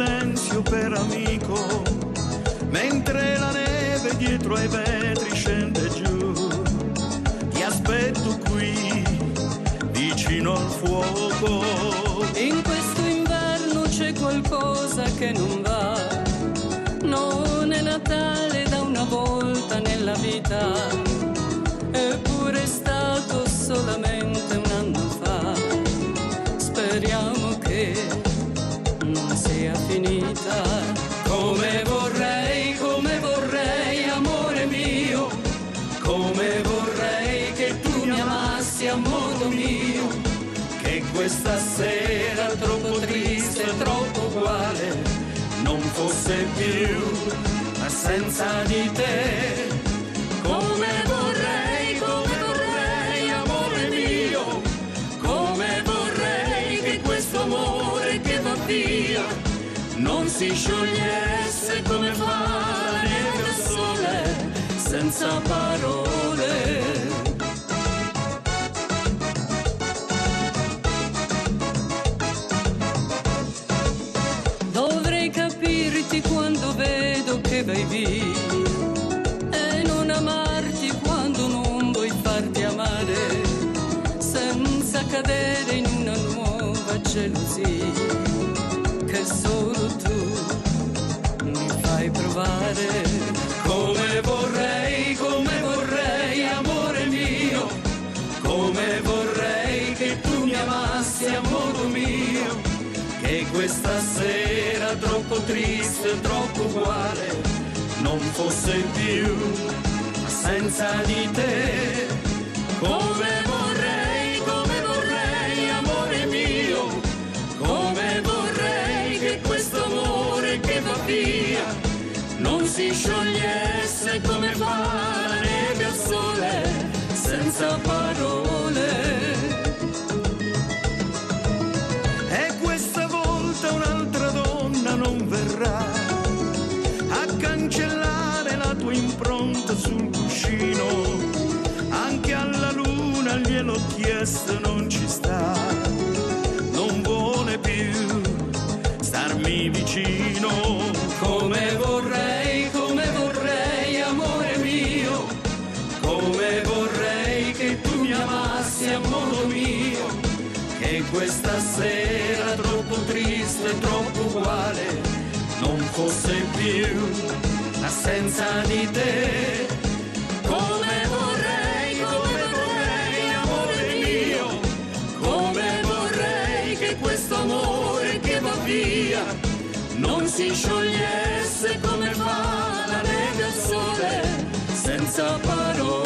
silenzio per amico, mentre la neve dietro ai vetri scende giù. Ti aspetto qui, vicino al fuoco. In questo inverno c'è qualcosa che non va. Non è Natale da una volta nella vita, eppure è stato solamente un anno fa. Speriamo che non sia finita. Come vorrei, amore mio, come vorrei che tu mi amassi a modo mio, che questa sera troppo triste, troppo uguale, non fosse più assenza di te. Come vorrei, amore mio, come vorrei che questo amore che va via non si sciogliesse come fa la neve al sole, senza parole. Dovrei capirti quando vedo che vai via e non amarti quando non vuoi farti amare, senza cadere in una nuova gelosia che solo tu mi fai provare. Come vorrei, amore mio, come vorrei che tu mi amassi a modo mio, che questa sera troppo triste, troppo uguale, non fosse più assenza di te. Come vorrei, amore mio, come vorrei che questo amore che va via non si sciogliesse come fa la neve al sole, senza parole. E questa volta un'altra donna non verrà a cancellare la tua impronta sul cuscino, anche alla luna gliel'ho chiesto, non ci sta, non vuole più starmi vicino. Come vorrei, amore mio, come vorrei che tu mi amassi a modo mio, che questa sera troppo triste, troppo uguale, non fosse più l'assenza di te. Come vorrei, amore mio, come vorrei che questo amore che va via non si sciogliesse come fa la neve al sole, senza parole.